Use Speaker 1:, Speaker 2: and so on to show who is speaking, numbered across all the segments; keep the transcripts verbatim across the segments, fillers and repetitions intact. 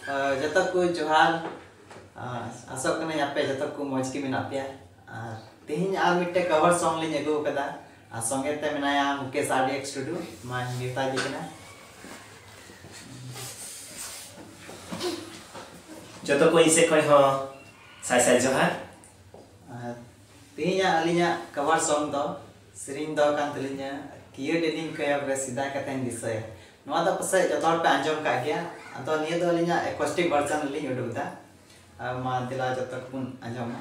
Speaker 1: जतक को जोहार आशा करना यापे जतक को मौज की मिना पे तेहिं आ मिट्टे कवर सॉन्ग लिंग अगु कदा आ संगे ते मेनाया मुकेश आरडीएक्स टुडू मा नेता जी कना
Speaker 2: जतो को इसे कोई हो साय साय जोहार
Speaker 1: तेहिं अलिया कवर सॉन्ग दो सेरिंग दो कान तलिया किया डेडी कया ब्रे सीधा कतें दिसे नवा दा पसे जतो पे आंजम का गया तो निया दो अलिया एकोस्टिक वर्जन लिंग उडुदा मा दिला जतो कुन आंजम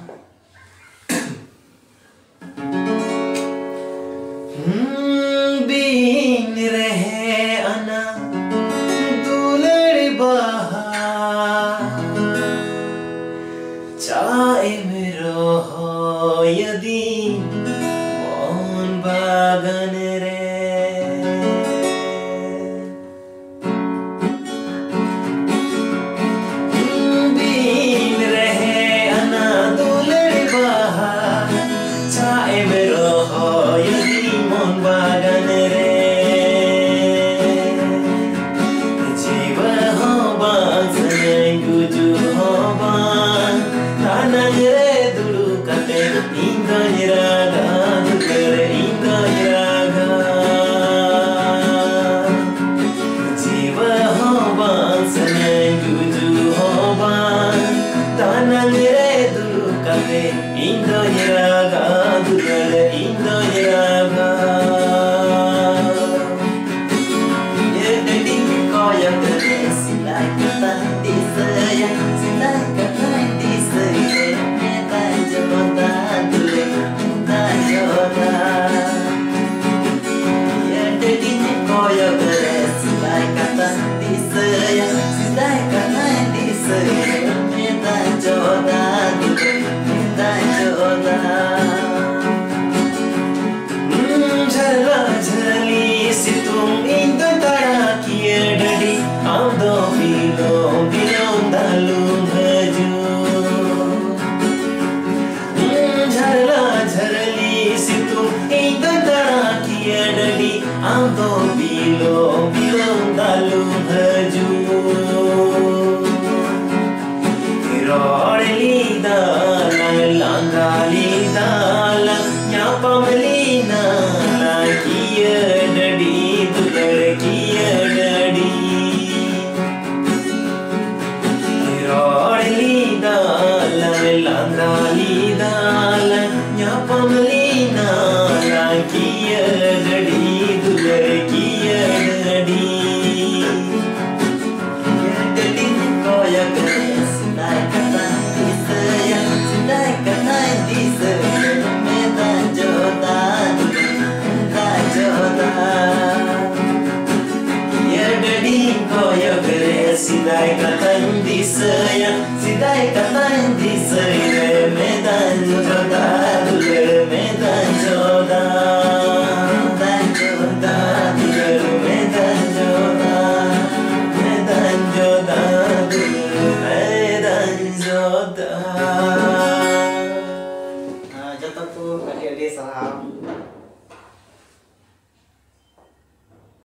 Speaker 2: बीन रहे अना दुलड़ बहार चाहे मेरो हो यदि मोहन बागन रे बीन रहे अना दुलड़ बहार चाहे मेरो हो यदि मोहन बागन रे जीव हो बांसने गुजु हो बां तानंग रे दुडु कते इंदों रागा दुकर इंदों रागा जीव हो बांसने गुजु हो बां तानंग रे दुडु कते इंदों रागा दुकर इंदों रागा ये डेडी कोया करे सिलाई कता दिसया सिलाई कता दिसया मेता जोता दुले ता जोता ये डेडी कोया करे सिलाई कता दिसया